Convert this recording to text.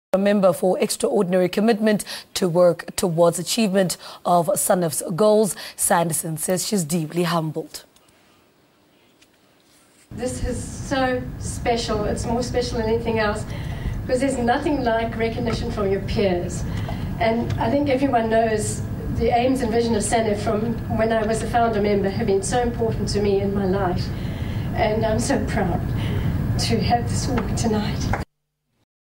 A member for extraordinary commitment to work towards achievement of Sanef's goals. Sanderson says she's deeply humbled. This is so special. It's more special than anything else because there's nothing like recognition from your peers. And I think everyone knows the aims and vision of Sanef from when I was a founder member have been so important to me in my life. And I'm so proud to have this walk tonight.